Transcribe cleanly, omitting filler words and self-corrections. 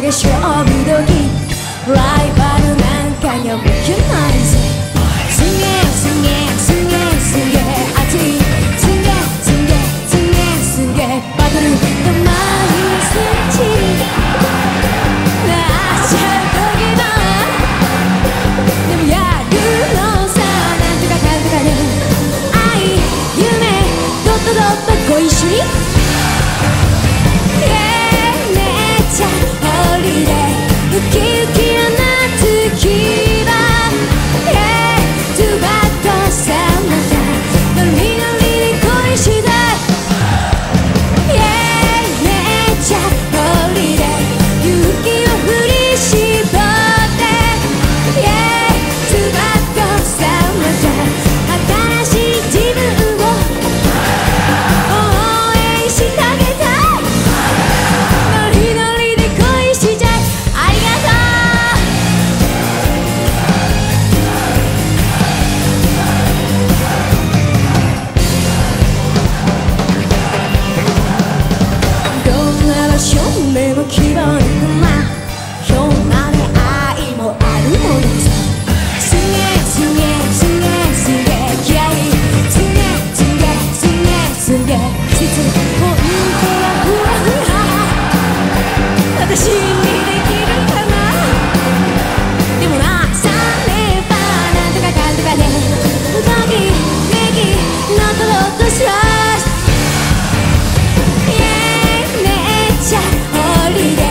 が勝負時ライバルなんかには負けないぜすげえすげえすげえすげえ熱いすげえすげえすげえすげえバトルが毎日なっちゃう時もでもやるのさなんとかかんとかで愛夢どっとどっとご一緒にホリデーウキウキな夏気分 Yeah ズバッとさまたノリノリに恋したい Yeah めっちゃホリデー勇気を振り絞って Yeah ズバッとさまた新しい自分を応援してあげたい夢も希望にな今日まで愛もあるものさすげえすげえすげえすげえ気合いすげえすげえすげえすげえ季節本当はふわふわ私にできるかなでもなさればなんとかかんとかでドキドキノットロットスライスホリデー